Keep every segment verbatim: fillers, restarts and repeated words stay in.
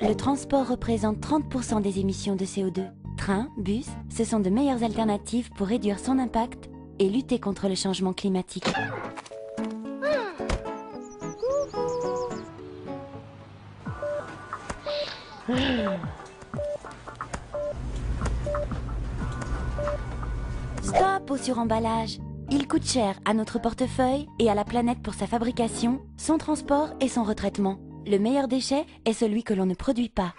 Le transport représente trente pour cent des émissions de C O deux. Trains, bus, ce sont de meilleures alternatives pour réduire son impact et lutter contre le changement climatique. Stop au suremballage! Il coûte cher à notre portefeuille et à la planète pour sa fabrication, son transport et son retraitement. Le meilleur déchet est celui que l'on ne produit pas.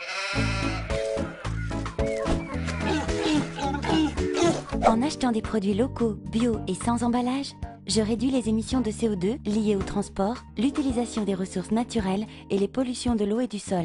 En achetant des produits locaux, bio et sans emballage, je réduis les émissions de C O deux liées au transport, l'utilisation des ressources naturelles et les pollutions de l'eau et du sol.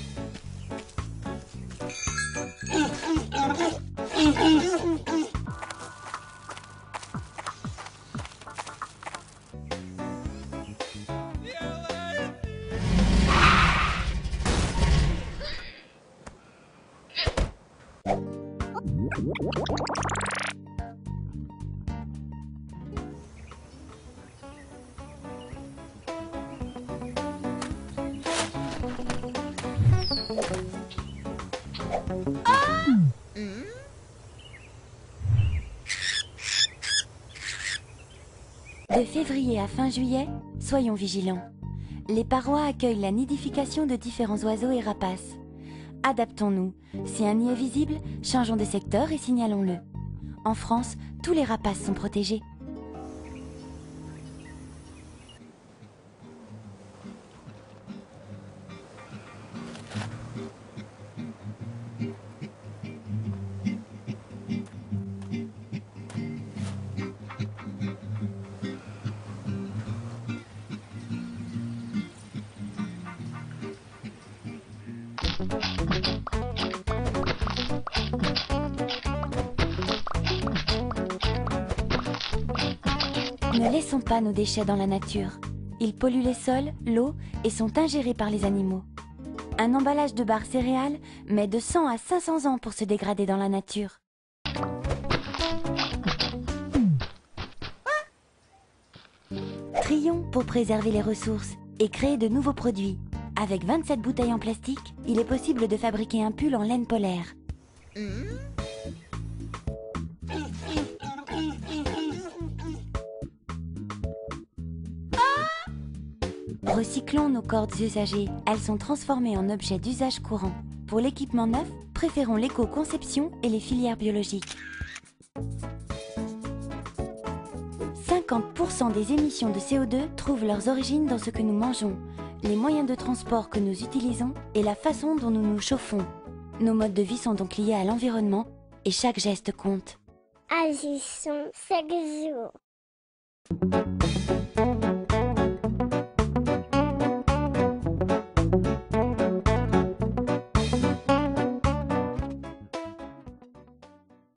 De février à fin juillet, soyons vigilants. Les parois accueillent la nidification de différents oiseaux et rapaces. Adaptons-nous. Si un nid est visible, changeons de secteur et signalons-le. En France, tous les rapaces sont protégés. Ne laissons pas nos déchets dans la nature. Ils polluent les sols, l'eau et sont ingérés par les animaux. Un emballage de barres céréales met de cent à cinq cents ans pour se dégrader dans la nature. Trions pour préserver les ressources et créer de nouveaux produits. Avec vingt-sept bouteilles en plastique, il est possible de fabriquer un pull en laine polaire. Recyclons nos cordes usagées, elles sont transformées en objets d'usage courant. Pour l'équipement neuf, préférons l'éco-conception et les filières biologiques. cinquante pour cent des émissions de C O deux trouvent leurs origines dans ce que nous mangeons, les moyens de transport que nous utilisons et la façon dont nous nous chauffons. Nos modes de vie sont donc liés à l'environnement et chaque geste compte. Agissons chaque jour.